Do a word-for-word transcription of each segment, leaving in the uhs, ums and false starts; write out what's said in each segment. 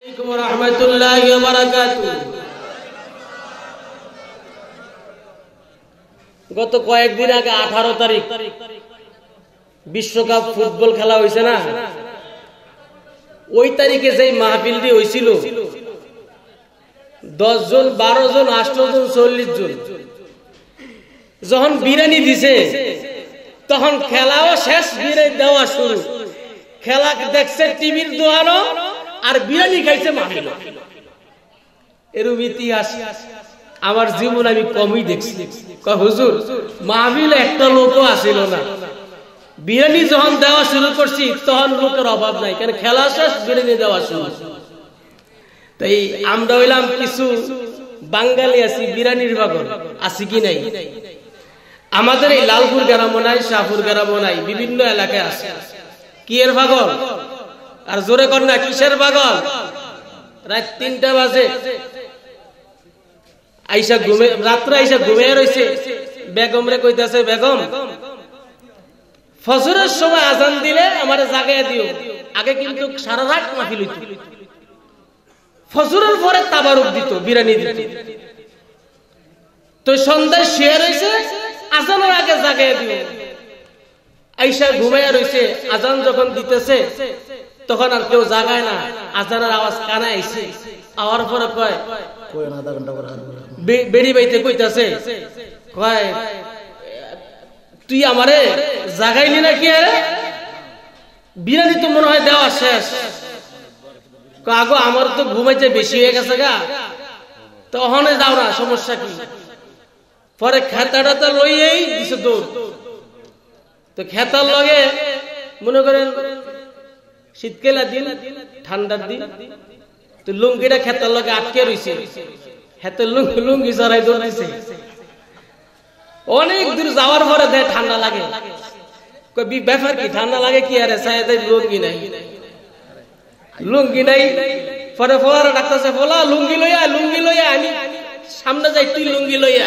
আলাইকুম ওয়া রাহমাতুল্লাহি ওয়া বারাকাতুহু। গত কয়েকদিন আগে আঠারো তারিখ বিশ্বকাপ ফুটবল খেলা হয়েছে না, ওই তারিখে যেই মাহফিলটি হয়েছিল দশ জন বারো জন আঠারো জন চল্লিশ জন যখন বিরিয়ানি দিছে তখন খেলাও শেষ, বিরিয়ানি দেওয়া শুরু। খেলা দেখছে টিভির দোয়ানো আর বিরিয়ানি খাইছে মাহফিল। এরূপ ইতিহাস আমার জীবন আমি কমই দেখছি। হুজুর মাহফিল একটা লোকও আসিল না, বিরিয়ানি যখন দেওয়া শুরু করছি তখন লোকের অভাব নাই, কারণ খেলা শেষ বিরিয়ানি দেওয়া শুরু। তাই আমরা হইলাম কিছু বাঙালি আছি বিরিয়ানির পাগল, আছি কি নাই? আমাদের এই লালপুর গ্রামও নাই, শাহপুর গ্রামও নাই, বিভিন্ন এলাকায় আছে। কি এর পাগল? আর জোরে কর না, কিসের পাগল? রাত তিনটা বাজে আইসা ঘুমে, রাত্রে আইসা ঘুমিয়ে রয়েছে, বেগম রে কইতাছে, বেগম ফজরের সময় আজান দিলে আমার জাগায় দিও। আগে কিন্তু সারা রাত মাহফিল হইতো, ফজরের পরে তাবারুক দিত, বিরিয়ানি দিত। তো সন্ধ্যায় শুয়ে রয়েছে, আজানের আগে জাগায় দিও। আইসা ঘুমাইয়া রয়েছে, আজান যখন দিতেছে তখন আর কেউ জাগায় না, আজানের আওয়াজ কানে আইছে। আওয়ার পরে কয় বেড়ি বাইতে কইতাছে, কয় তুই আমারে জাগাইলি না কি? আরে বিরিয়ানি তো মনে হয় দেওয়া শেষ। আগো আমার তো ঘুমাইতে বেশি হয়ে গেছে গা, তখন যাও না, সমস্যা কি? পরে খেতাটা তো লইয়েই দিছে দৌড়। তো খেতার লগে মনে করেন শীতকালের দিন, ঠান্ডার দিন, তো লুঙ্গিটা খেতার লগে আটকে রয়েছে, হেতের লুঙ্গি লুঙ্গি জড়াই দৌড়াইছে। অনেক দূর যাওয়ার পরে দেয় ঠান্ডা লাগে। ব্যাপার কি ঠান্ডা লাগে কি? আরে সাহেব লুঙ্গি নাই, লুঙ্গি নাই। পরে ফোলার ডাক্তার ফোলা লুঙ্গি লইয়া, লুঙ্গি লইয়া আমি সামনে যাই, তুই লুঙ্গি লইয়া।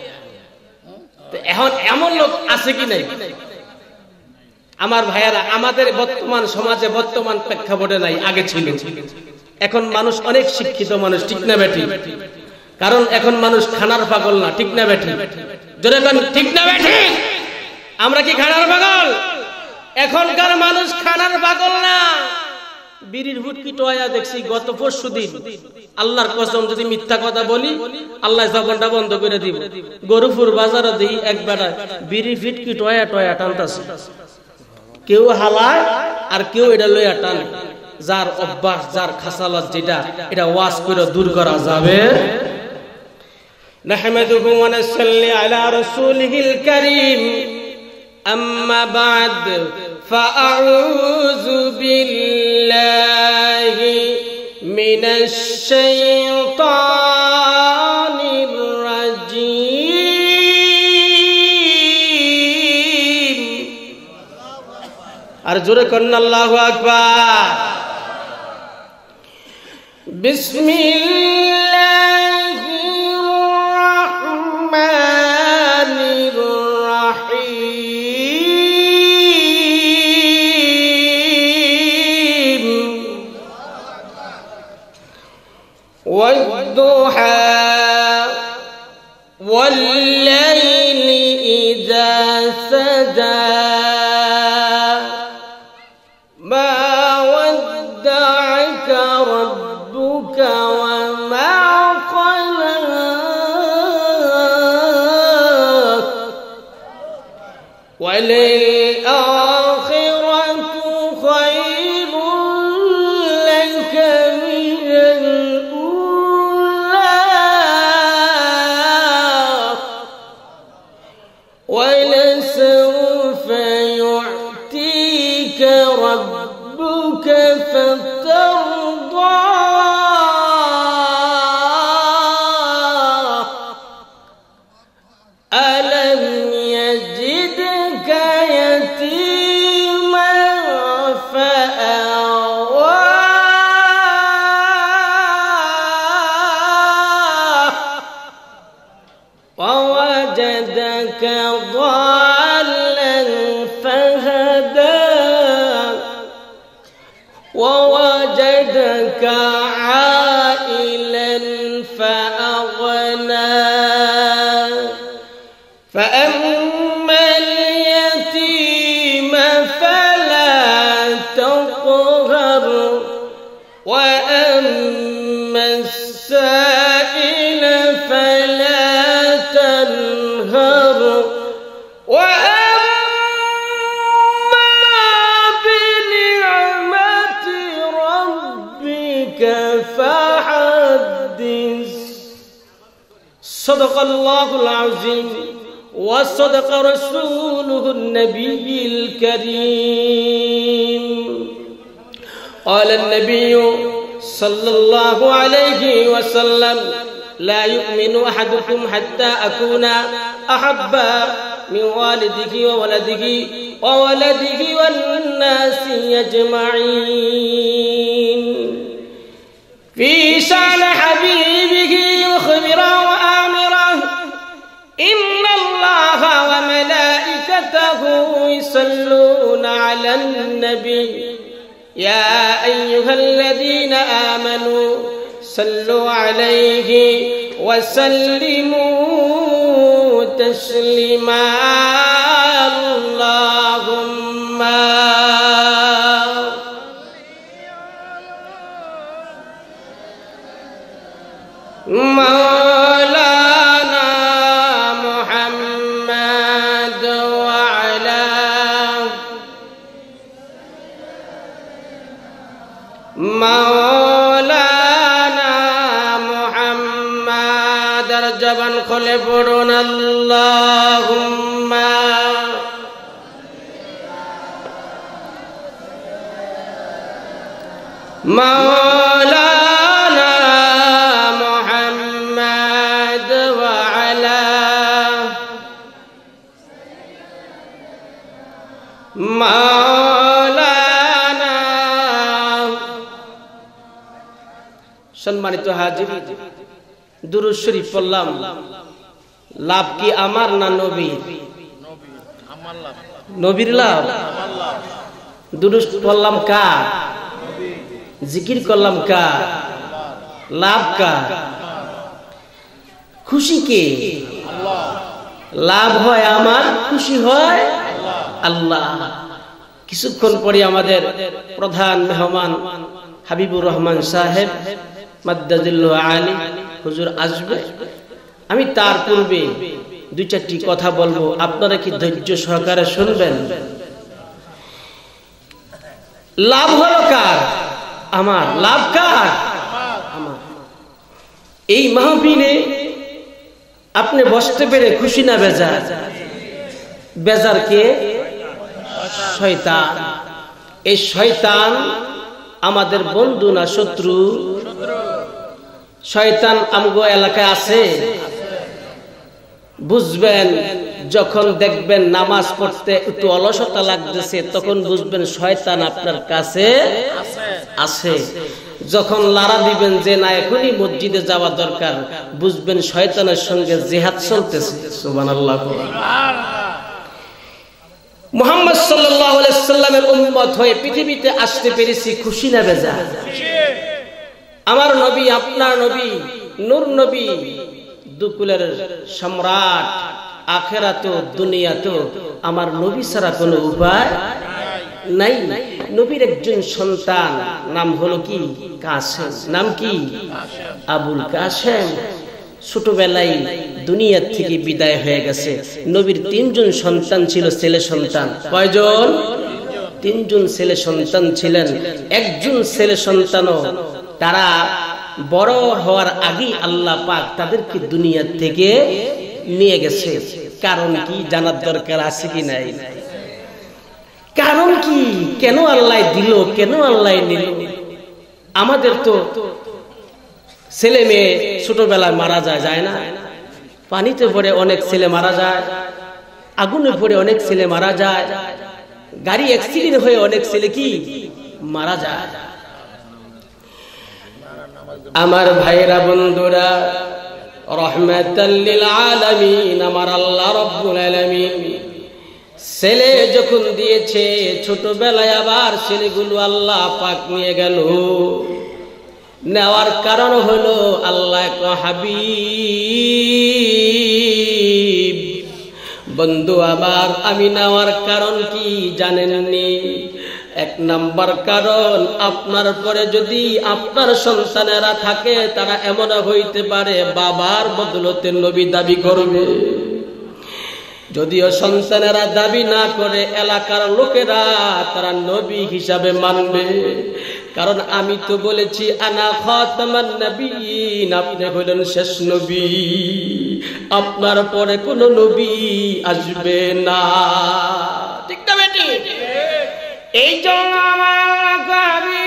এখন এমন লোক আছে কি নাই? আমার ভাইয়ারা, আমাদের বর্তমান সমাজে বর্তমান প্রেক্ষাপটে নাই, আগে ছিল। এখন মানুষ অনেক শিক্ষিত মানুষ, ঠিক না বেঠি? কারণ এখন মানুষ খানার পাগল না, ঠিক না বেঠি? যদি ঠিক না বেঠি, আমরা কি খানার পাগল? এখনকার মানুষ খানার পাগল না। বিড়ির হুটকি টোয়া দেখছি গত পরশু দিন, আল্লাহর কসম যদি মিথ্যা কথা বলি আল্লাহ জবানটা বন্ধ করে দিব। গরুপুর বাজারে দিই এক বেটা বিড়ি ফিটকি টোয়া টোয়া টানতাছে, কেউ হালায় আর কেউ এটা লইয়া টানে। যার অভ্যাস, যার খাসালত যেটা, এটা ওয়াজ করে দূর করা যাবে। নাহমাদুহু ওয়া নাসাল্লি আলা রাসূলিহিল কারীম, আম্মা বা'দ, ফাআউযু বিল্লাহি মিনাশ শাইতানির রাজীম। আর জোরে করেন আল্লাহু আকবার। বিসমিল্লাহির রাহমানির রাহিম। ওয়াদ-দুহা ওয়াল-লাইলি ইযা সাজা, وَلَلْآخِرَةُ خَيْرٌ لَكَ مِنَ الْأُولَى وَلَسَوْفَ يُعْطِيكَ رَبُّكَ فَتَرْضَىٰ عائلا فأغنى فأما اليتيم فلا تقهر وأما السائل فلا تنهر وأما بنعمة ربك فحدث. صدق الله العظيم وصدق رسوله النبي الكريم. قال النبي صلى الله عليه وسلم لا يؤمن أحدكم حتى أكون أحب من والده وولده وولده والناس أجمعين. في شأن حبيبه مخبرا وآمرا إن الله وملائكته يصلون على النبي يا أيها الذين آمنوا صلوا عليه وسلموا تسليما. اللهم مولانا محمد وعلى مولانا محمد رجبا خلفرنا. اللهم مولانا محمد وعلى مولانا. সম্মানিত হাজির, দুরূদ শরীফ পড়লাম, লাভ কি আমার না নবীর? নবীর লাভ। দুরূদ পড়লাম কার? জিকির করলাম কার? লাভ কার? খুশি কে? লাভ হয় আমার, খুশি হয় আল্লাহ। কিছুক্ষণ পরে আমাদের প্রধান মেহমান হাবিবুর রহমান সাহেব মাদ্দাজিল্লাহু আলী হুজুর আসবে। আমি তার পূর্বে দুই চারটি কথা বলবো, আপনারা কি ধৈর্য সহকারে শুনবেন? লাভ হলো কার? আমার। লাভ কার? আমার। এই মাহফিলে আপনি বসতে পেরে খুশি না বেজার? বেজার কে? শয়তান। এই শয়তান আমাদের বন্ধু না শত্রু? শয়তান আমগো এলাকায় আছে, বুঝবেন যখন দেখবেন নামাজ পড়তে একটু অলসতা লাগতেছে, তখন বুঝবেন শয়তান আপনার কাছে আছে। যখন লারা দিবেন যে না এখনই মসজিদে যাওয়া দরকার, বুঝবেন শয়তানের সঙ্গে জিহাদ চলতেছে। সুবহানাল্লাহ। মুহাম্মদ সাল্লাল্লাহু আলাইহি সাল্লামের উম্মত হয়ে পৃথিবীতে আসতে পেরেছি, খুশি না বেজার? আমার নবী, আপনার নবী, নূর নবী, দুকুলের সম্রাট, আখিরাত দুনিয়াত আমার নবী ছাড়া কোনো উপায় নাই। নবীর একজন সন্তান, নাম হলো কি? কাসেম। নাম কি? আবুল কাসেম। ছোটবেলায় দুনিয়া থেকে বিদায় হয়ে গেছে। নবীর তিনজন সন্তান ছিল, ছেলে সন্তান। কয়জন? তিনজন ছেলে সন্তান ছিলেন। একজন ছেলে সন্তানও তারা বড় হওয়ার আগে আল্লাহ পাক তাদেরকে দুনিয়া থেকে নিয়ে গেছে। কারণ কি জানার দরকার আছে কি নাই? কারণ কি? কেন আল্লাহ দিল, কেন আল্লাহ নিল? আমাদের তো ছেলে মেয়ে ছোটবেলায় মারা যায়, যায় না? পানিতে পড়ে অনেক ছেলে মারা যায়, আগুনে পড়ে অনেক ছেলে মারা যায়, গাড়ি অ্যাক্সিডেন্ট হয়ে অনেক ছেলে কি মারা যায়। আমার ভাইরা বন্ধুরা, রহমাতাল লিল আলামিন আমার আল্লাহ রাব্বুল আলামিন ছেলে যখন দিয়েছে, ছোটবেলায় আবার ছেলেগুলো আল্লাহ পাক নিয়ে গেল। নেওয়ার কারণ হলো আল্লাহ কো হাবিব বন্ধু আমার আমি নেওয়ার কারণ কি জানেননি? এক নাম্বার কারণ, আপনার পরে যদি আপনার সন্তানেরা থাকে তারা এমন হইতে পারে বাবার বদলতে নবী দাবি করবে। যদিও সন্তানেরা দাবি না করে এলাকার লোকেরা তারা নবী হিসাবে মানবে, কারণ আমি তো বলেছি আনা খাতামান নবিয়্যিন, আপনি হলেন শেষ নবী, আপনার পরে কোন নবী আসবে না। ঠিক না বেটি? এই জন্য আমার কবি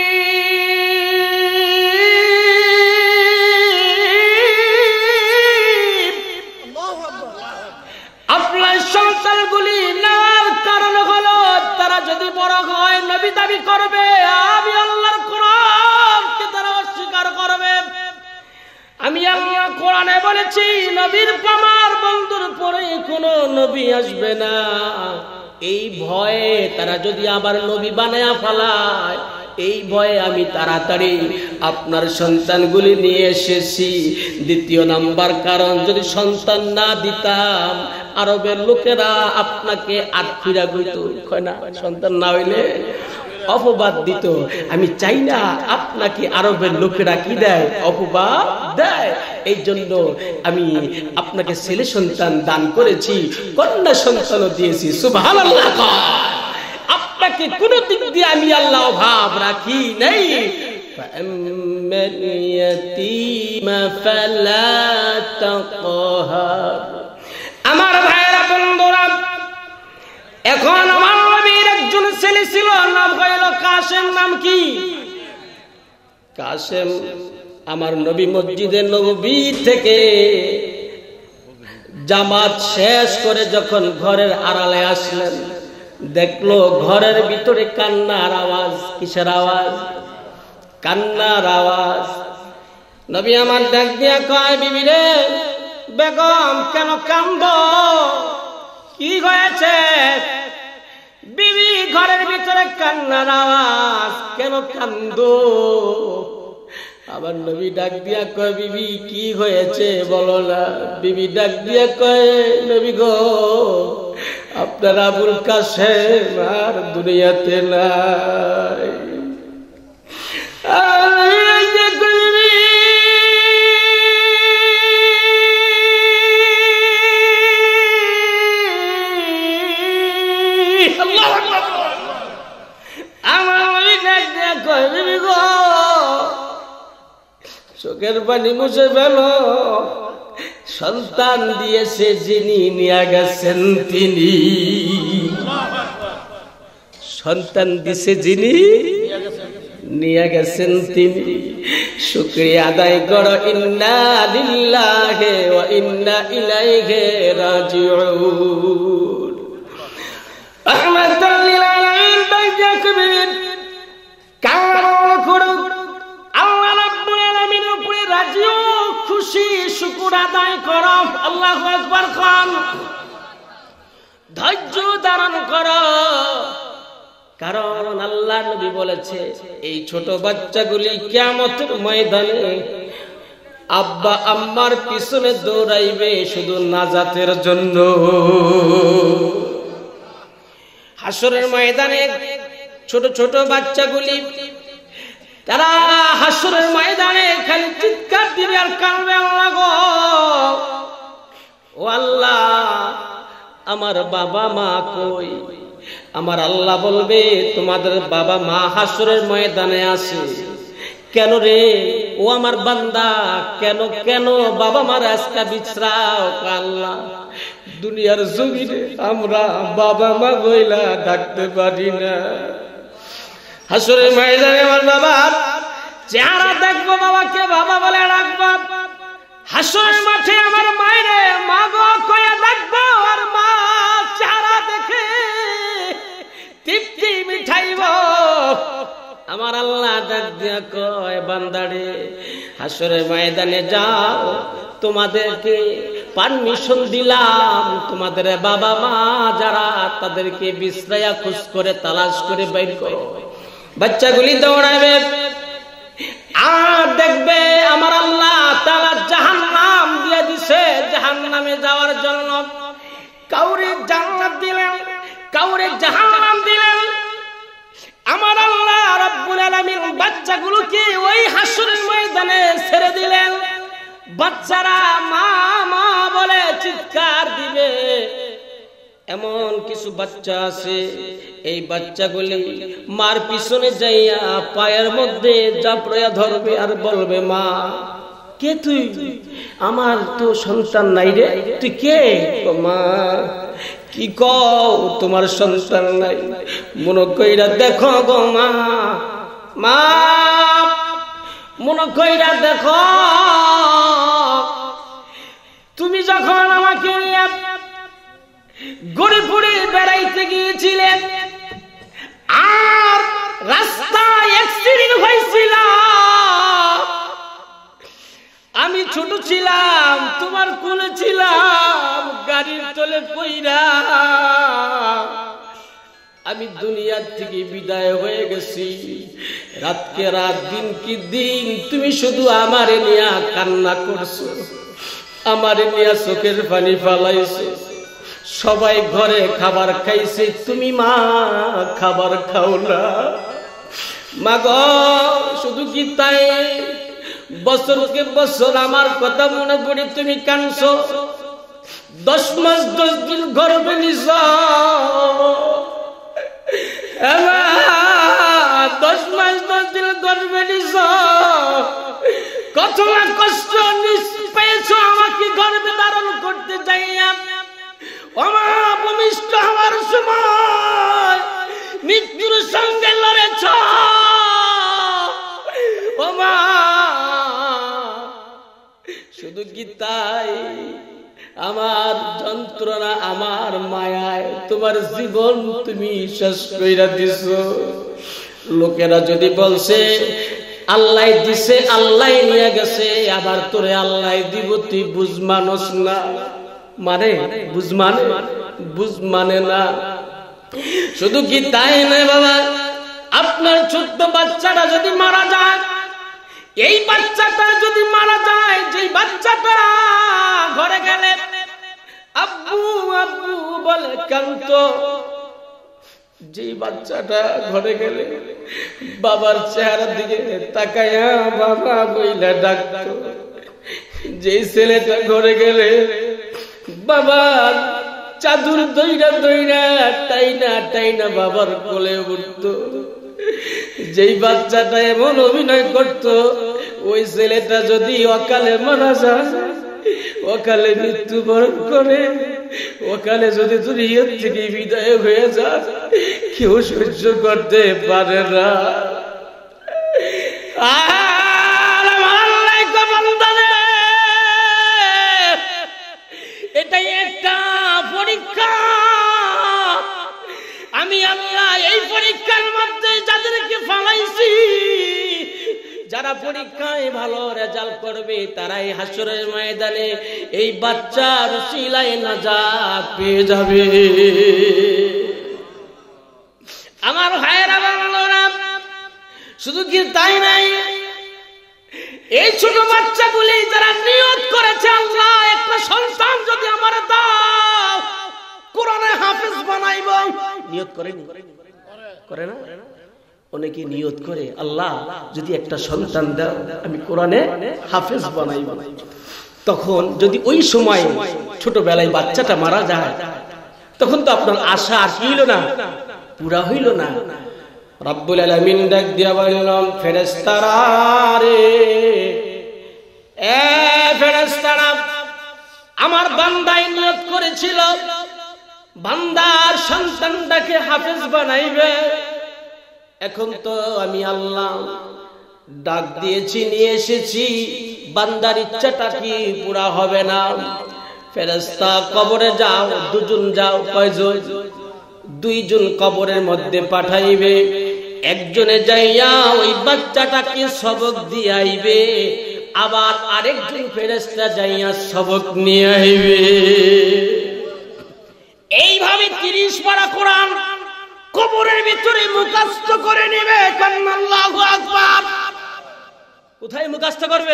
আপনার সন্তানগুলি নেওয়ার কারণ হলো তারা যদি বড় হয় নবী দাবি করবে, আমি আল্লাহর কোরআনকে তারা অস্বীকার করবে। আমি আল্লাহ কোরআনে বলেছি নবীর আমার বন্ধুর পরে কোনো নবী আসবে না। এই ভয়ে তারা যদি আবার নবী বানায়া ফেলায়, এই ভয়ে আমি তাড়াতাড়ি আপনার সন্তানগুলি নিয়ে এসেছি। দ্বিতীয় নাম্বার কারণ, যদি সন্তান না দিতাম আরবের লোকেরা আপনাকে আটফিরা গইত, কয় না সন্তান না হইলে অপবাদ দিত। আমি চাই না আপনাকে আরবের লোকেরা কি দেয়, অপবাদ দেয়। এই জন্য আমি আপনাকে ছেলে সন্তান দান করেছি, কন্যা সন্তানও দিয়েছি। সুবহানাল্লাহ। আপনাকে কোন দিক দিয়ে আমি আল্লাহ অভাব রাখি নাই। আমার ভাইরা বন্ধুরা, এখন আমার নবীর একজন ছেলে ছিল, নাম হইল কাসেম। নাম কি? কাসেম। আমার নবী মসজিদে নববী থেকে জামাত শেষ করে যখন ঘরের আড়ালে আসলেন, দেখলো ঘরের ভিতরে কান্নার আওয়াজ। কিসের আওয়াজ? কান্নার আওয়াজ। নবী আমার ডাক দিয়া কয়, বিবি রে, বেগম কেন কান্দো? কি হয়েছে? বিবি ঘরের ভিতরে কান্নার আওয়াজ, কেন কান্দো? আবার নবী ডাক দিয়া কয়, বিবি কি হয়েছে বলো না। বিবি ডাক দিয়া কয়, নবী গো, আপনার আবুল কাসেম আর দুনিয়াতে নাই। চোখের পানি মুছে ফেল, সন্তান দিয়েছে যিনি, নিয়ে গেছেন তিনি। সন্তান দিছে যিনি, নিয়ে গেছেন তিনি। শুকরিয়া আদায় করো। ইন্না লিল্লাহি ওয়া ইন্না ইলাইহি রাজিউন। রাহমাতাল লিল আলামিন বাইজা কবির কারণ করো আল্লাহ রাব্বুল আলামিনের উপরে রাজি ও খুশি, শুকর আদায় করো। আল্লাহু আকবার খান। ধৈর্য ধারণ করো, কারণ আল্লাহ নবী বলেছে এই ছোট বাচ্চাগুলি কিয়ামতের ময়দানে আব্বা আম্মার পিছনে দৌড়াইবে শুধু নাজাতের জন্য। হাসরের ময়দানে ছোট ছোট বাচ্চাগুলি তারা হাসরের ময়দানে খালি চিৎকার দিবে আর কাঁদবে, আল্লাহ গো, ও আল্লাহ আমার বাবা মা কই? আমার আল্লাহ বলবে তোমাদের বাবা মা হাসরের ময়দানে আছে। কেন রে ও আমার বান্দা, কেন কেন বাবা মার আজকে বিছরাও? আল্লাহ দুনিয়ার জমিনে আমরা বাবা মা বইলা ডাকতে পারি না। হাসরের ময়দানে আমার বাবা চেহারা দেখবো, বাবাকে বাবা বলে ডাকবো। হাসরের মাঠে আমার মায়েরে মা গো কয়ে ডাকবো, আর মা চেহারা দেখে তৃপ্তি মিঠাইব। আমার আল্লাহ ডাক দিয়া কয়, বান্দারে হাসরের ময়দানে যাও, তোমাদেরকে পারমিশন দিলাম, তোমাদের বাবা মা যারা তাদেরকে বিশ্রায়া খুঁজ করে তালাশ করে বের করো। বাচ্চাগুলি দৌড়াবে, আর দেখবে আমার আল্লাহ তাআলা জাহান্নাম দিয়ে দিছে, জাহান্নামে যাওয়ার জন্য কাউরে জান্নাত দিলেন, কাউরে জাহান্নাম দিলেন। আমার আল্লাহ রাব্বুল আলামিন বাচ্চাগুলোকে ওই হাসরের ময়দানে ছেড়ে দিলেন। বাচ্চারা মা মা বলে চিৎকার দিবে। এমন কিছু বাচ্চা আছে, এই বাচ্চাগুলি মার পিছনে যাইয়া পায়ের মধ্যে জাপড়াইয়া ধরবে আর বলবে, মা কে তুই? আমার তো সন্তান নাই রে, তুই কে? মা কি কও তোমার সন্তান নাই? মনে কইরা দেখো গো মা, মা মনে কইরা দেখো, তুমি যখন আমাকে নিয়ে গরিপুরে বেড়াইতে গিয়েছিলেন আর রাস্তায় অ্যাক্সিডেন্ট হয়েছিল, আমি ছোট ছিলাম, তোমার কোলে ছিলাম, গাড়ির তলে পইরা আমি দুনিয়ার থেকে বিদায় হয়ে গেছি। রাতকে রাত, দিন কি দিন তুমি শুধু আমারে নিয়ে কান্না করছো, আমারে নিয়ে চোখের পানি ফালাইছো। সবাই ঘরে খাবার খাইছে, তুমি মা খাবার খাও না। মা গো, শুধু কি তাই, বছরকে বছর আমার কথা মনে পড়ে তুমি কাঁদছো। দশ মাস দশ দিন গর্ভে নিছ, দশ মাস দশ দিন গর্ভে নিছ, কত না কষ্ট পেয়েছো আমাকে গর্ভে ধারণ করতে যাইয়া। ওমা, ভূমিষ্ঠ হওয়ার সময় মৃত্যুর সঙ্গে লড়েছ। ওমা, শুধু কি তাই, আমার যন্ত্রণা, আমার মায়ায় তোমার জীবন তুমি শেষ কইরা দিছ। লোকেরা যদি বলছে আল্লাহ দিছে, আল্লাহ নিয়ে গেছে, আবার তোরে আল্লাহ দিব, তুই বুঝ মানুষ না। মানে বুঝ মানে বুঝ মানে না। শুধু কি তাই নয় বাবা, আপনার ছোট্ট বাচ্চাটা যদি মারা যায়, এই বাচ্চাটা যদি মারা যায়, যেই বাচ্চাটা ঘরে গেলে আব্বু আব্বু বলে কাঁদতো, যেই বাচ্চাটা ঘরে গেলে বাবার চেহারার দিকে তাকায়া বাবা বইলা ডাকতো, যেই ছেলেটা ঘরে গেলে বাবার চাদর দইরা দইরা টাইনা টাইনা বাবার কোলে উঠতো, যেই বাচ্চাটা এমন অভিনয় করত, ওই ছেলেটা যদি অকালে মারা যায়, অকালে মৃত্যুবরণ করে, অকালে যদি দুনিয়া থেকে বিদায় হয়ে যায়, কেউ সহ্য করতে পারে না। এটাই একটা পরীক্ষা। আমি আল্লাহ এই পরীক্ষার মধ্যে যাদেরকে ফালাইছি, যারা পরীক্ষায় ভালো রেজাল্ট করবে, তারাই হাসরের ময়দানে এই বাচ্চার উসিলায় নাজাত পেয়ে যাবে। আমার ভাইয়েরা বন্ধুরা, শুধু কি তাই নাই, এই ছোট বাচ্চাগুলি যারা নিয়ত করেছে, আল্লাহ একটা সন্তান যদি আমার দাও, কোরআনে হাফেজ বানাইব, নিয়ত করে করে না? অনেকে নিয়ত করে, আল্লাহ যদি একটা সন্তান দাও, আমি কোরআনে হাফেজ বানাইব। তখন যদি ওই সময় ছোটবেলায় বাচ্চাটা মারা যায়, তখন তো আপনার আশা আর কি হইল না, পুরা হইল না। রব্বুল আলামিন ডাক দিয়া বললেন, ফেরেশতারা রে, এ ফেরেশতারা, আমার বান্দাই নিয়ত করেছিল বান্দার সন্তানটাকে হাফেজ বানাইবে। এখন তো আমি আল্লাহ ডাক দিয়েছি, নিয়ে এসেছি, বান্দার ইচ্ছাটা কি পুরা হবে না? ফেরেশতা, কবরে যাও, দুজন যাও। কয়জন? দুইজন কবরের মধ্যে পাঠাইবে। একজনে যাইয়া ওই বাচ্চাটাকে সবক দিয়ে আইবে, আবার আরেকজন ফেরেশতা যাইয়া সবক নিয়ে আইবে। এইভাবে তিরিশ পারা কোরআন কবরের ভিতরে মুখস্থ করে নেবে। আল্লাহু আকবার। কোথায় মুখস্থ করবে?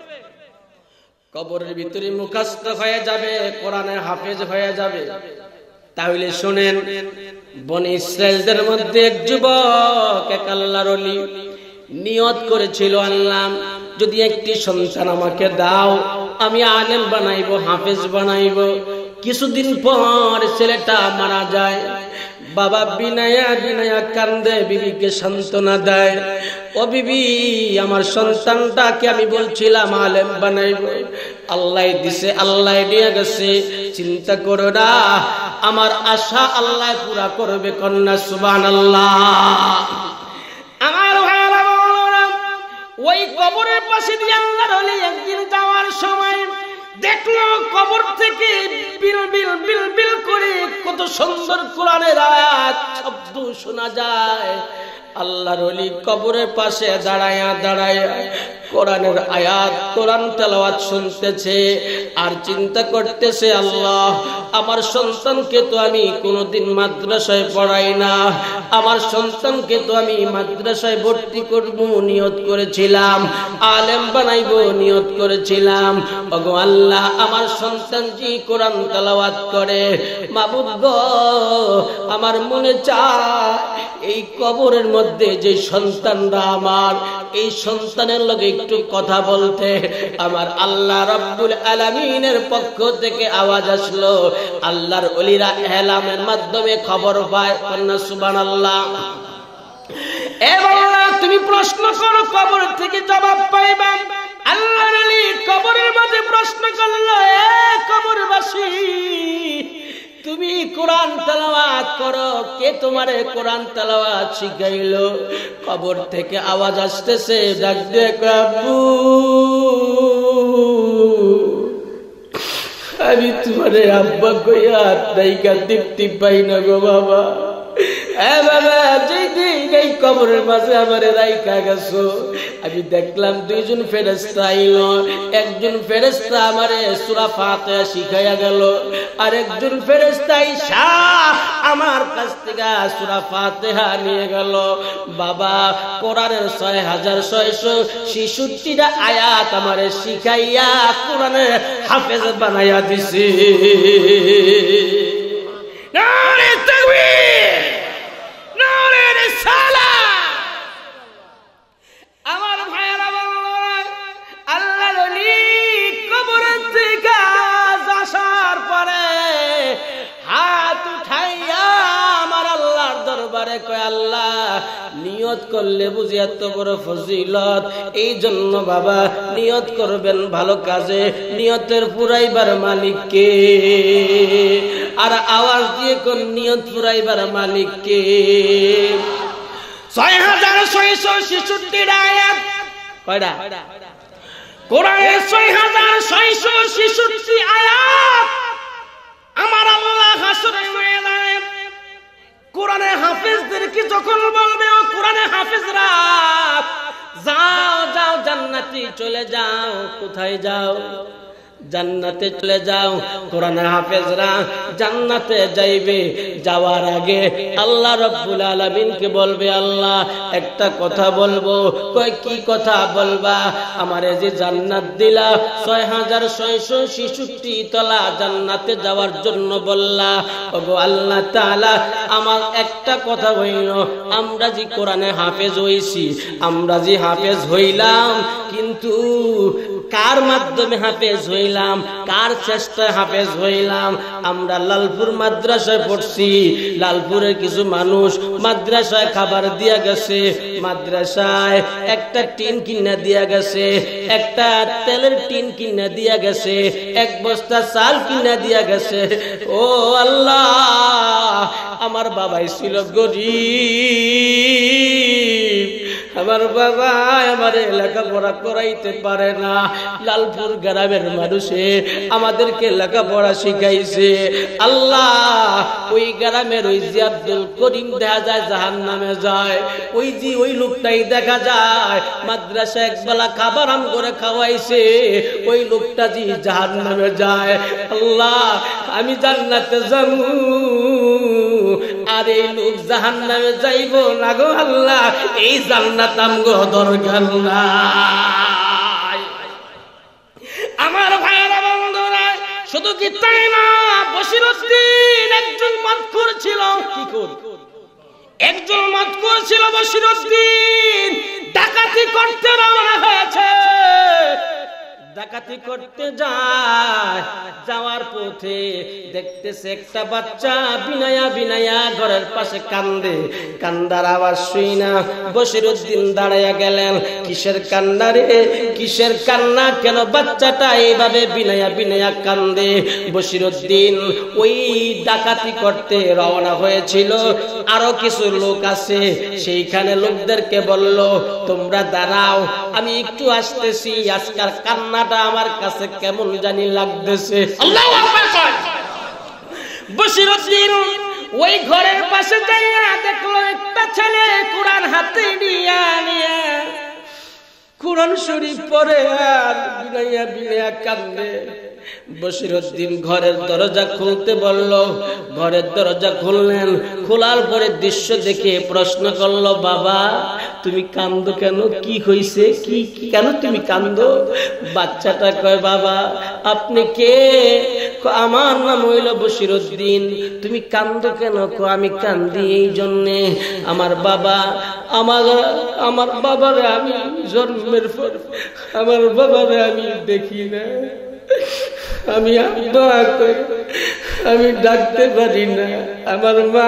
কবরের ভিতরে মুখস্থ হয়ে যাবে, কোরআনের হাফেজ হয়ে যাবে। তাহলে শুনেন, বনি ইসরাইলদের মধ্যে এক যুবক, এক আল্লাহর ওলি নিয়ত করেছিল, আল্লাহ যদি একটি সন্তান আমাকে দাও, আমি আলেম বানাইবো, হাফেজ বানাইবো। কিছুদিন পর ছেলেটা মারা যায়। বাবা বিনায়া বিনায়া কান্দে, বিবিকে সান্ত্বনা দেয়, ও বিবি, আমার সন্তানটাকে আমি বলছিলাম আলেম বানাইবো, আল্লাহ দিছে, আল্লাহ নিয়ে গেছে, চিন্তা করো না, আমার আশা আল্লাহ পুরা করবে। কন্যা সুবহানাল্লাহ। আমার ভাইরা বলরা, ওই কবরের পাশে দিয়ে আল্লাহর ওলি একদিন যাওয়ার সময় দেখলো কবর থেকে বিল বিল বিল বিল করে কত সুন্দর কোরআনের আয়াত শব্দ শোনা যায়। আল্লাহর ওলি কবরের পাশে দাঁড়ায়া দাঁড়ায়া কোরআনের আয়াত, কোরআন তেলাওয়াত শুনতেছে আর চিন্তা করতেছে, আল্লাহ আমার সন্তানকে তো আমি কোনোদিন মাদ্রাসায় পড়াই না, আমার সন্তানকে তো আমি মাদ্রাসায় ভর্তি করব নিয়ত করেছিলাম, আলেম বানাইবো নিয়ত করেছিলাম। ওগো আল্লাহ, আমার সন্তান জি কোরআন তেলাওয়াত করে, মাবুদ গো, আমার মনে চায় এই কবরের মধ্যে যে সন্তানরা আমার, এই সন্তানের লগে একটু কথা বলতে। আমার আল্লাহ রাব্বুল আলামিনের পক্ষ থেকে আওয়াজ আসলো, আল্লাহর ওলিরা এলামের মাধ্যমে খবর পায়। কন্যা সুবহানাল্লাহ। এ বাবা, তুমি প্রশ্ন করো, কবর থেকে জবাব পাইবা। আল্লাহর ওলি কবরের মধ্যে প্রশ্ন করলো, এ কবরবাসী, তুমি কোরআন তেলাওয়াত করো, কে তোমারে কোরআন তেলাওয়াত শিখাইলো? কবর থেকে আওয়াজ আসতেছে, ডাক দে আব্বু, আমি তোমারে আব্বা কইয়া তাইকা দেখতে পাই না গো বাবা। এ বাবা, যেদিন এই কবরের মাঝে আমারে রাইখা গেছো, আমি দেখলাম দুইজন ফেরেশতা আইলো। একজন ফেরেশতা আমারে সূরা ফাতিহা শিখাইয়া গেল, আর একজন ফেরেশতা আইসা আমার কাছ থেকে সূরা ফাতিহা নিয়ে গেল। বাবা, কোরআনের ছয় হাজার ছয়শো ছেষট্টিটা আয়াত আমারে শিখাইয়া কোরআনের হাফেজ বানাইয়া দিছে। নারে তাকবীর, নারে রিসালাত। আমার ভাইরা বললেন, আল্লাহর ওলি কবরের থেকে আসার পরে হাত উঠাইয়া আমার আল্লাহর দরবারে কয়, আল্লাহ নিয়ত করলে বুঝি এত বড় ফজিলত, এই জন্য বাবা নিয়ত করবেন ভালো কাজে, নিয়তের পুরাইবার মালিক কে? আর আওয়াজ দিয়ে কোন নিয়ত পুরাইবার মালিক কে? ছয় হাজার ছয়শো ছেষট্টিটা আয়াত কয়টা? কোরআনের ছয় হাজার ছয়শো ছেষট্টি আয়াত আমার আল্লাহ হাসরের ময়দানে কোরআনে হাফেজদেরকে যখন বলবে, ও কোরআনে হাফেজরা, যাও যাও জান্নাতে চলে যাও। কোথায় যাও? জান্নাতে চলে যাও। কোরআনের হাফেজরা জান্নাতে যাইবে। যাওয়ার আগে আল্লাহ রাব্বুল আলামিনকে বলবে, আল্লাহ একটা কথা বলবো। কয় কি কথা বলবা? আমারে যে জান্নাত দিলা, ছয় হাজার ছয়শো ছেষট্টি তলা জান্নাতে যাওয়ার জন্য বললা, ওগো আল্লাহ তাআলা, আমার একটা কথা হইল, আমরা যে কোরআনে হাফেজ হইছি, আমরা যে হাফেজ হইলাম, কিন্তু কার মাধ্যমে হাফেজ হইলাম, কার চেষ্টায় হাফেজ হইলাম? আমরা লালপুর মাদ্রাসায় পড়ছি। লালপুরের কিছু মানুষ মাদ্রাসায় খাবার দিয়া গেছে, মাদ্রাসায় একটা টিন কিনা দিয়া গেছে, একটা তেলের টিন কিনা দিয়া গেছে, এক বস্তা চাল কিনা দিয়া গেছে। ও আল্লাহ, আমার বাবাই ছিল গরিব, আমার বাবা আমার লেখাপড়া করাইতে পারে না। লালপুর গ্রামের মানুষে আমাদেরকে লেখাপড়া শিখাইছে। আল্লাহ, ওই গ্রামের ওই যে আব্দুল করিম দেখা যায় জাহান্নামে যায়, ওই যে ওই লোকটাই দেখা যায় মাদ্রাসা একবেলা খাবার আম করে খাওয়াইছে, ওই লোকটা যে জাহান্নামে যায়। আল্লাহ, আমি জান্নাতে যাবো আর এই লোক জাহান্নামে যাইব না গো আল্লাহ, এই জান্নাত আমগো দরকার না। শুধু কি তাই না, বশিরউদ্দিন একজন মাতকুর ছিল। কি কর? একজন মাতকুর ছিল বশিরউদ্দিন। ডাকাতি করতে রওনা হয়েছে। ডাকাতি করতে যায়, যাওয়ার পথে দেখতেছে একটা বাচ্চা বিনায়া বিনায়া ঘরের পাশে কান্দে। কান্দার আওয়াজ শুই না বশিরউদ্দিন দাঁড়াইয়া গেলেন। কিসের কান্না রে, কিসের কান্না? কেন বাচ্চাটা এইভাবে বিনায়া বিনায়া কান্দে? বশিরউদ্দিন ওই ডাকাতি করতে রওনা হয়েছিল, আরো কিছু লোক আছে, সেইখানে লোকদেরকে বলল তোমরা দাঁড়াও, আমি একটু আসতেছি, আজকাল কান্না আমার কাছে কেমন জানি লাগতেছে। আল্লাহু আকবার। বশিরউদ্দিন ওই ঘরের পাশে যাইয়া দেখলো একটা ছেলে কোরআন হাতে নিয়ে নিয়ে কোরআন শরীফ পড়ে আর বিনাইয়া বিনাইয়া কান্দে। বশিরউদ্দিন ঘরের দরজা খুলতে বলল, ঘরের দরজা খুললেন। খোলার পরে দৃশ্য দেখে প্রশ্ন করলো, বাবা তুমি কান্দো কেন? কি হয়েছে? কি কেন তুমি কান্দো? বাচ্চাটা কয়, বাবা আপনি কে? আমার নাম হইল বশিরউদ্দিন। তুমি কান্দো কেন? আমি কান্দি এই জন্যে, আমার বাবা আমার আমার বাবারে আমি জন্মের পর আমার বাবারে আমি দেখি না, আমি আব্বা কই আমি ডাকতে পারি না। আমার মা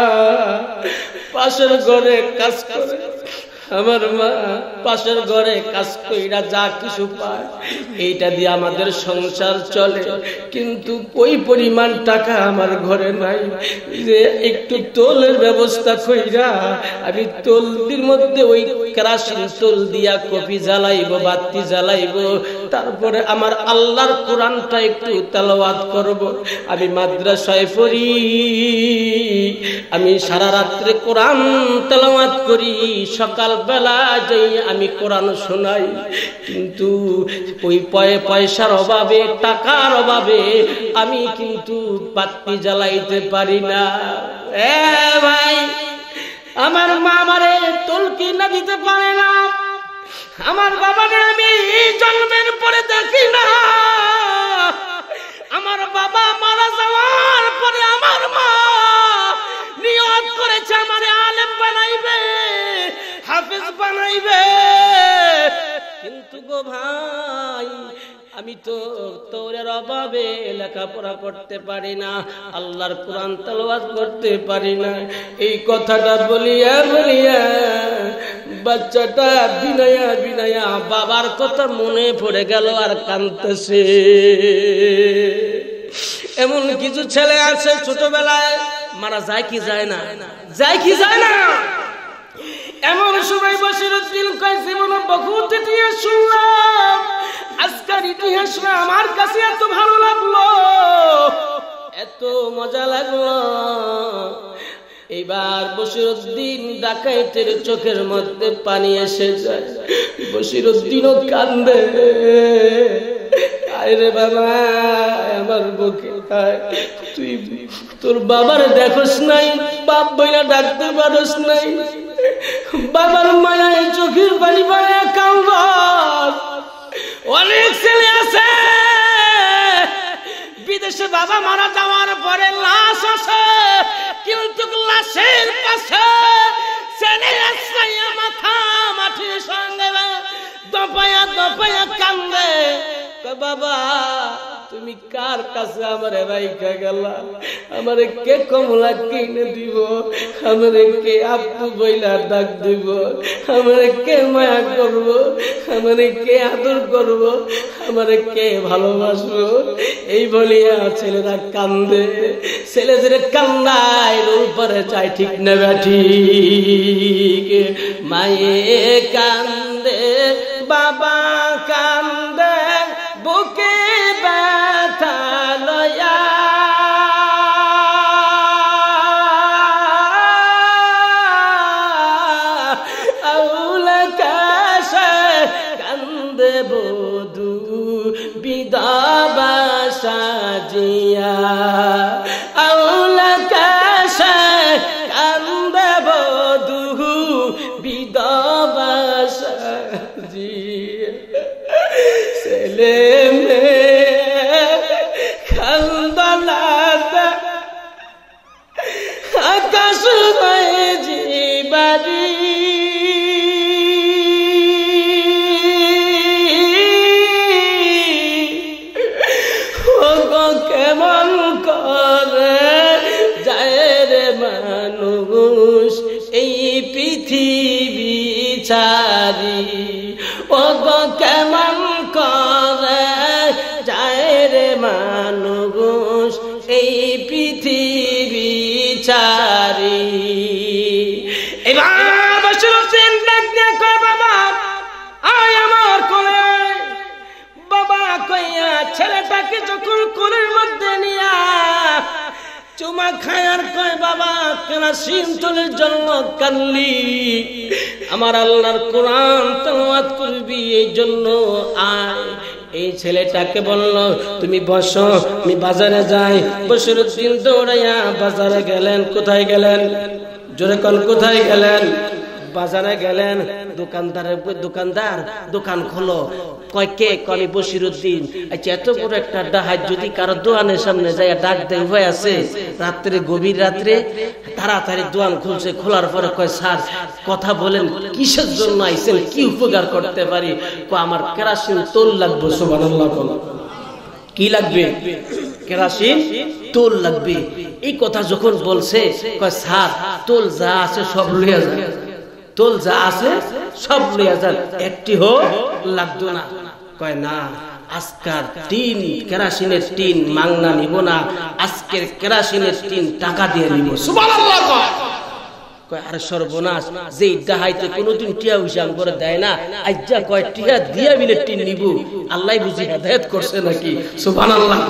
পাশের ঘরে কাজ করে, আমার মা পাশের ঘরে কাজ কইরা যা কিছু পায় এইটা দিয়ে আমাদের সংসার চলে, কিন্তু ওই পরিমাণ টাকা আমার ঘরে নাই যে একটু তোলের ব্যবস্থা কইরা আমি তোলটির মধ্যে ওই কেরাসিন তোল দিয়া কফি জ্বালাইব, বাতি জ্বালাইব, তারপরে আমার আল্লাহর কোরআনটা একটু তেলাওয়াত করব। আমি মাদ্রাসায় পড়ি, আমি সারা রাত্রে কোরআন তেলাওয়াত করি, সকাল বেলা যাই আমি কোরআন শোনাই, কিন্তু ওই পয়সার অভাবে, টাকার অভাবে আমি কিন্তু বাতি জ্বালাইতে পারি না। এ ভাই, আমার মা আমারে তোল কিনা দিতে পারে না, আমার বাবারে আমি জন্মের পরে দেখি না, আমার বাবা মারা যাওয়ার পরে আমার মা নিয়ত করেছে আমারে আলেম বানাইবে, হাফেজ বানাইবে, কিন্তু গো ভাই আমি তো তোরের অভাবে লেখাপড়া করতে পারি না, আল্লাহর কোরআন তেলাওয়াত করতে পারি না। এই কথাটা বলিয়া বলিয়া বাচ্চাটা বিনয়া বিনয়া বাবার কথা মনে পড়ে গেল আর কাঁদতেছে। এমন কিছু ছেলে আছে ছোটবেলায় মারা যায় কি যায় না, যায় কি যায় না, এমন সময় বশিরউদ্দিন কয় জীবনে বহুত ইতিহাস শুনলাম, আজকের ইতিহাসটা আমার কাছে এত ভালো লাগলো, এত মজা লাগলো। এইবার বশিরউদ্দিন ডাকাইতের চোখের মধ্যে পানি এসে যায়, বশিরউদ্দিনও কান্দে, আরে বাবা আমার বুকে তুই তোর বাবার দেখোস নাই, বাপ বইলা ডাকতে পারোস নাই, বাবার মায়ায় চোখের পানি পাড়ে কান্দস। অনেক ছেলে আছে বিদেশে বাবা মারা যাওয়ার পরে লাশ আছে, কিন্তু লাশের পাশে ছেলে আসলাইয়া মাথা মাটির সঙ্গে দপায়া দপায়া কান্দে। বাবা তুমি কার কাছে আমারে রাইখা গেলা, আমারে কে কমলা কিনে দিব, আমারে কে আপু বইলা ডাক দিব, আমারে কে মায়া করব, আমারে কে আদর করব, আমারে কে ভালোবাসবো, এই বলিয়া ছেলেরা কান্দে। ছেলে ছেলে কান্দায় উপরে যায়, ঠিক না ব্যাঠি? মায়ে কান্দে বাবা কান্দে বুকে ব্যথা লয়া, আউল কাশে কান্দে বধু বিধবা সাজিয়া, আউল কাশে কান্দে বধু বিধবা সাজিয়া। ছেলে মেয়ে যখন কোলের মধ্যে নিয়া চুমা খায় আর কয় বাবা কেরাসিন তেলের জন্য কানলি, আমার আল্লাহর কোরআন তেলাওয়াত করবি এই জন্য আয়। এই ছেলেটাকে বলল তুমি বসো, আমি বাজারে যাই। বশিরউদ্দিন দৌড়াইয়া বাজারে গেলেন। কোথায় গেলেন? জোরে কোন কোথায় গেলেন? বাজারে গেলেন। দোকানদারের দোকানদার দোকান খোলো। কয় কে? আমি বশিরউদ্দিন। আচ্ছা এত বড় একটা ডাহাত যদি কারো দোকানের সামনে যায় ডাক দেয় উপায় আছে? রাত্রে গভীর রাত্রে তাড়াতাড়ি দোকান খুলছে। খোলার পরে কয় স্যার কথা বলেন কিসের জন্য আইছেন, কি উপকার করতে পারি? কয় আমার কেরাসিন তোল লাগবে। সুবহানাল্লাহ। কি লাগবে? কেরাসিন তোল লাগবে। এই কথা যখন বলছে কয় স্যার তোল যা আছে সব লইয়া যান, তোল যা আছে সব লইয়া যান, একটি হো লাগতো না। কয় না আজকার টিন কেরাসিনের টিন মাংনা নিব না, আজকের কেরাসিনের টিন টাকা দিয়ে নিব। সুবহানাল্লাহ। কয় আরে সর্বনাশ, যেই ডাহাইতে কোনোদিন টিয়া হিসাব করে দেয় না, আজ্জা কয় টিয়া দিয়া মিলে টিন নিব। আল্লাহ বুঝি হেদায়েত করছে নাকি? সুবহানাল্লাহ।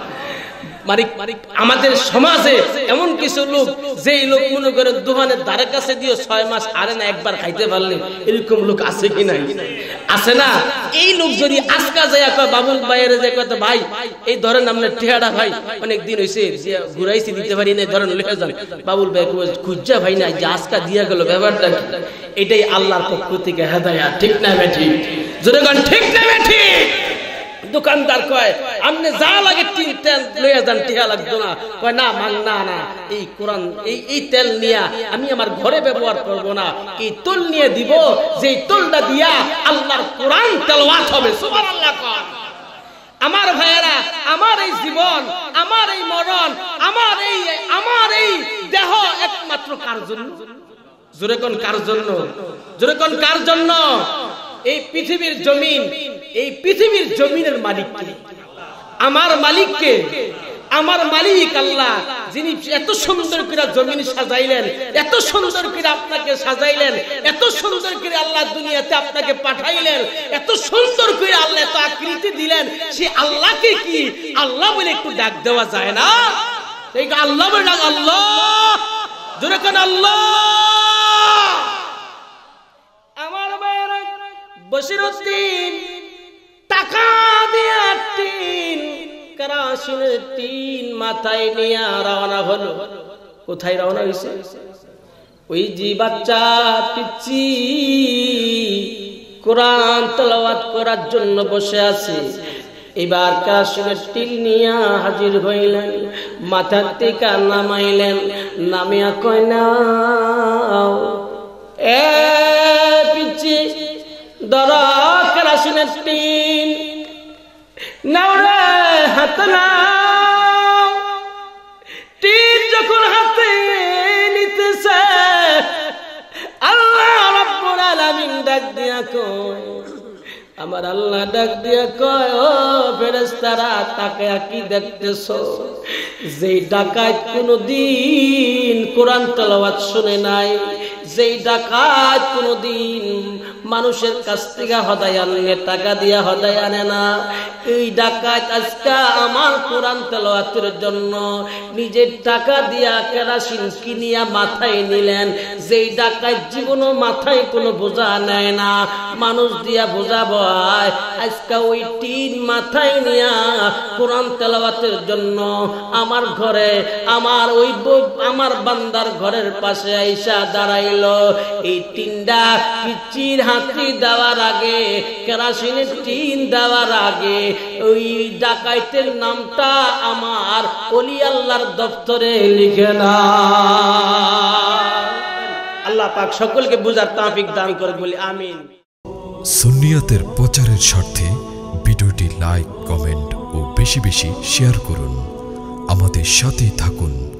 আমাদের সমাজে এমন কিছু লোক, যেই লোক মনে করে দোকানের ধারে কাছে দিয়ে ছয় মাস আরে না একবার খাইতে পারলে, এরকম লোক আছে কি নাই? আছে না? এই লোক যদি আজকা যায় কয় বাবুল ভাইয়ের যে কত ভাই এই ধরেন আপনার টিয়াটা ভাই অনেক দিন হয়েছে ঘুরাইছি দিতে পারি না, ধরেন লিখে যান। বাবুল ভাই খুঁজা ভাই না যে আজকা দিয়া গেল, ব্যাপারটা এটাই আল্লাহর পক্ষ থেকে হেদায়েত। ঠিক না বেঠি? জোরে গান ঠিক না বেঠি? দোকানদার কয় আপনি যা লাগে তিন তেল লইয়া যান, টিহা লাগতো না। কয় না মান না না এই কোরআন এই এই তেল নিয়া আমি আমার ঘরে ব্যবহার করব না, এই তোল নিয়ে দিব, যেই তোলটা দিয়া আল্লাহর কোরআন তেলাওয়াত হবে। সুবহানাল্লাহ। আমার ভাইয়েরা, আমার এই জীবন, আমার এই মরণ, আমার এই আমার এই দেহ একমাত্র কার জন্য? জোরে কোন কার জন্য? জোরে কোন কার জন্য? এই পৃথিবীর জমিন, এই পৃথিবীর জমিনের মালিক কে? আমার মালিক কে? আমার মালিক আল্লাহ, যিনি এত সুন্দর করে জমিন সাজাইলেন, এত সুন্দর করে আপনাকে সাজাইলেন, এত সুন্দর করে আল্লাহ দুনিয়াতে আপনাকে পাঠাইলেন, এত সুন্দর করে আল্লাহ এত আকৃতি দিলেন। সে আল্লাহকে কি আল্লাহ বলে একটু ডাক দেওয়া যায় না? এই আল্লাহ বলে ডাক, আল্লাহ জোরে কোন আল্লাহ। আমার ভাইয়েরা, বশিরউদ্দিন টাকা দিয়া টিন কেরাসিনের টিন মাথায় নিয়ে রওনা হলো। কোথায় রওনা হয়েছে? ওই যে বাচ্চা পিচ্চি কোরআন তেলাওয়াত করার জন্য বসে আছে, এবার কেরাসিনের টিন নিয়ে হাজির হইলেন। মাথার টিকা নামাইলেন, নামিয়া কয় না এ পিচ্চি ধরো কেরাসিনের টিন নাও রে, হাতে নাও। টিন যখন হাতে নিতেছে আল্লাহ রাব্বুল আলামিন ডাক দিয়া কয়, আমার আল্লাহ ডাক দিয়া কয় ও ফেরেশতারা তাকায়া কি দেখতেছো? যেই ডাকাত কোনদিন কোরআন তেলাওয়াত শুনে নাই, যেই ডাকাত কোনদিন মানুষের কাছ থেকে হদায় আনে, টাকা দিয়া হদায় আনে না, এই ডাকাত আজকে আমার কোরআন তেলাওয়াতের জন্য নিজের টাকা দিয়া কেরাসিন কিনিয়া মাথায় নিলেন। যেই ডাকাত জীবনও মাথায় কোনো বোঝা নেয় না, মানুষ দিয়া বোঝা বয়, আজকে ওই টিন মাথায় নিয়া কোরআন তেলাওয়াতের জন্য আমার ঘরে, আমার ওই আমার বান্দার ঘরের পাশে আইসা দাঁড়াইলো। এই টিনটা পিচ্চির হাতি দেওয়ার আগে, কেরাসিনের টিন দেওয়ার আগে ওই ডাকাইতের নামটা আমার ওলি আল্লাহর দপ্তরে লিখে না। আল্লাহ পাক সকলকে বুঝার তৌফিক দান করে বলি আমিন। সুন্নিয়তের প্রচারের স্বার্থে ভিডিওটি লাইক, কমেন্ট ও বেশি বেশি শেয়ার করুন। আমাদের সাথেই থাকুন।